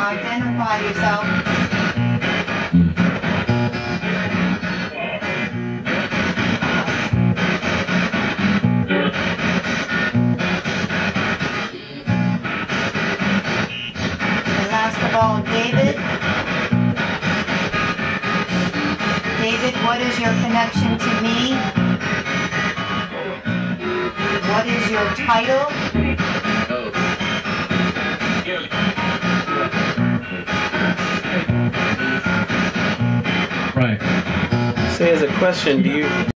Identify yourself. And last of all, David. David, what is your connection to me? What is your title? Right. Say, as a question, do